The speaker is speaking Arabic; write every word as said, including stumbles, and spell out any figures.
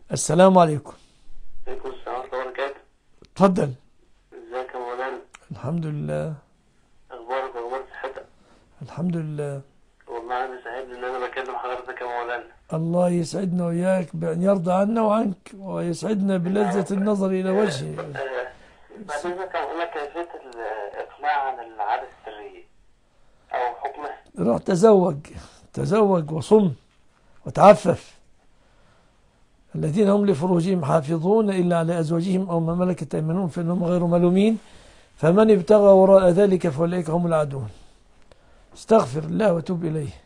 السلام عليكم. عليكم السلام ورحمة الله وبركاته. اتفضل. ازيك يا مولانا؟ الحمد لله. اخبارك واخبار صحتك؟ الحمد لله. والله انا سعيد ان انا بكلم حضرتك يا مولانا. الله يسعدنا وإياك بأن يرضى عنا وعنك، ويسعدنا يا بلذة رب. النظر إلى آه، وجهه. آه، بعد اذنك يا مولانا، كيفية الاقلاع عن العادة السرية او حكمها؟ روح تزوج، تزوج وصم وتعفف. الذين هم لفروجهم حافظون إلا على أزواجهم أو ما ملكت أيمانهم فإنهم غير ملومين، فمن ابتغى وراء ذلك فأولئك هم العادون. استغفر الله وتوب إليه.